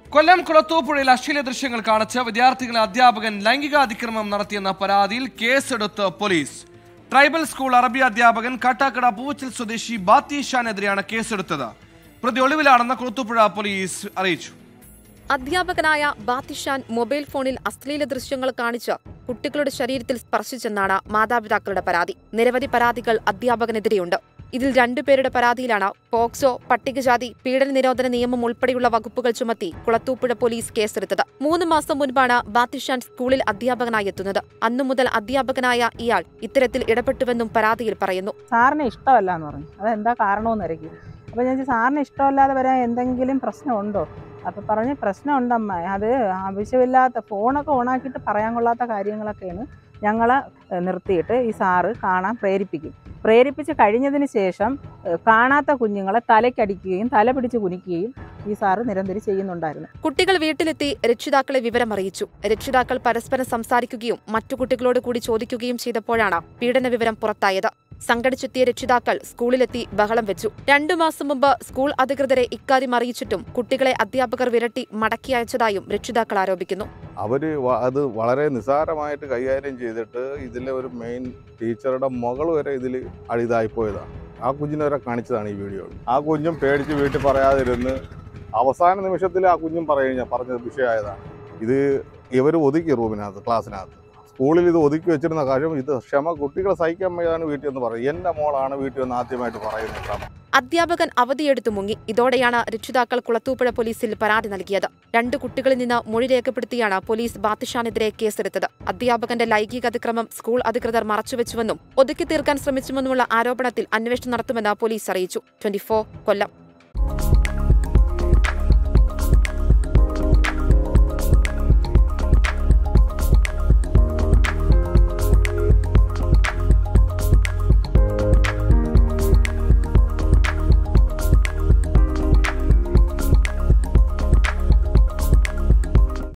കൊല്ലം കുളത്തൂപ്പുഴയിൽ അശ്ലീല ദൃശ്യങ്ങൾ കാണിച്ച് വിദ്യാർത്ഥികളെ അധ്യാപകൻ ലൈംഗികാതിക്രമം നടത്തിയെന്ന പരാതിയിൽ കേസെടുത്ത് പോലീസ്. ട്രൈബൽ സ്കൂൾ അറബി അധ്യാപകൻ കാട്ടാക്കട പൂവച്ചൽ സ്വദേശി ബാത്തിഷാനെതിരെയാണ് കേസെടുത്തത്. പ്രതി ഒളിവിലാണെന്ന് കുളത്തൂപ്പുഴ പോലീസ് അറിയിച്ചു. അധ്യാപകനായ ബാത്തിഷാൻ മൊബൈൽ ഫോണിൽ അശ്ലീല ദൃശ്യങ്ങൾ കാണിച്ച് കുട്ടികളുടെ ശരീരത്തിൽ സ്പർശിച്ചെന്നാണ് മാതാപിതാക്കളുടെ പരാതി. നിരവധി പരാതികൾ അധ്യാപകനെതിരെയുണ്ട്. ഇതിൽ 2 പേരുടെ പരാതിയിലാണ് പോക്സോ, പട്ടികജാതി, പീഡന നിരോധന നിയമം ഉൾപ്പെടെയുള്ള വകുപ്പുകൾ ചുമത്തി കുളത്തൂപ്പുഴ പോലീസ് കേസെടുത്തത്. 3 മാസം മുൻപാണ് ബാത്തിഷാൻ സ്കൂളിൽ അധ്യാപകനായി എത്തുന്നത്. അന്നു മുതൽ അധ്യാപകനായ ഇയാൾ ഇത്തരത്തിൽ ഇടപെട്ടുവെന്നും പരാതിയിൽ പറയുന്നു. സാറിന് ഇഷ്ടമല്ല എന്ന് പറഞ്ഞു. അതെന്താ കാരണമെന്നായിരിക്കും. അപ്പോൾ ഞാൻ സാറിന് ഇഷ്ടമല്ലാതെ വരാൻ എന്തെങ്കിലും പ്രശ്നമുണ്ടോ? അപ്പോൾ പറഞ്ഞ് പ്രശ്നമുണ്ടമ്മ, അത് ആവശ്യമില്ലാത്ത ഫോണൊക്കെ ഓണാക്കിയിട്ട് പറയാൻ കൊള്ളാത്ത കാര്യങ്ങളൊക്കെയാണ് ഞങ്ങളെ നിർത്തിയിട്ട് ഈ സാറ് കാണാൻ പ്രേരിപ്പിച്ച് കഴിഞ്ഞതിന് ശേഷം കാണാത്ത കുഞ്ഞുങ്ങളെ തലയ്ക്കടിക്കുകയും തല പിടിച്ച് കുനിക്കുകയും ഈ സാറ് നിരന്തരം ചെയ്യുന്നുണ്ടായിരുന്നു. കുട്ടികൾ വീട്ടിലെത്തി രക്ഷിതാക്കളെ വിവരം അറിയിച്ചു. രക്ഷിതാക്കൾ പരസ്പരം സംസാരിക്കുകയും മറ്റു കുട്ടികളോട് കൂടി ചോദിക്കുകയും ചെയ്തപ്പോഴാണ് പീഡന വിവരം പുറത്തായത്. സംഘടിച്ചെത്തിയ രക്ഷിതാക്കൾ സ്കൂളിലെത്തി ബഹളം വെച്ചു. 2 മാസം മുമ്പ് സ്കൂൾ അധികൃതരെ ഇക്കാര്യം അറിയിച്ചിട്ടും കുട്ടികളെ അധ്യാപകർ വിരട്ടി മടക്കി അയച്ചതായും രക്ഷിതാക്കൾ ആരോപിക്കുന്നു. അവര് അത് വളരെ നിസ്സാരമായിട്ട് കൈകാര്യം ചെയ്തിട്ട് ഇതിലെ ഒരു മെയിൻ ടീച്ചറുടെ മകൾ വരെ ഇതിൽ ഇതായിപ്പോയതാണ്. ആ കുഞ്ഞിനെ വരെ കാണിച്ചതാണ് ഈ വീഡിയോ. ആ കുഞ്ഞും പേടിച്ച് വീട്ടിൽ പറയാതിരുന്ന് അവസാന നിമിഷത്തിൽ ആ കുഞ്ഞും പറഞ്ഞ വിഷയമായതാണ്. ഇത് ഇവർ ഒതുക്കി റൂമിനകത്ത്, ക്ലാസ്സിനകത്ത്. സ്കൂളിൽ ഇത് ഒതുക്കി വെച്ചിരുന്ന കാര്യം ഇത് കുട്ടികളെ സഹിക്കാൻ വയ്യാതാണ് വീട്ടിൽ എന്ന് പറയും. എൻ്റെ മോളാണ് വീട്ടിൽ നിന്ന് ആദ്യമായിട്ട് പറയുന്നത്. അധ്യാപകൻ അവധിയെടുത്തു മുങ്ങി. ഇതോടെയാണ് രക്ഷിതാക്കൾ കുളത്തൂപ്പുഴ പോലീസിൽ പരാതി നൽകിയത്. 2 കുട്ടികളിൽ നിന്ന് മൊഴി രേഖപ്പെടുത്തിയാണ് പോലീസ് ബാത്തിഷാനെതിരെ കേസെടുത്തത്. അധ്യാപകന്റെ ലൈംഗിക അതിക്രമം സ്കൂൾ അധികൃതർ മറച്ചുവെച്ചുവെന്നും ഒതുക്കി തീർക്കാൻ ശ്രമിച്ചുവെന്നുമുള്ള ആരോപണത്തിൽ അന്വേഷണം നടത്തുമെന്ന് പോലീസ് അറിയിച്ചു. 24 കൊല്ലം.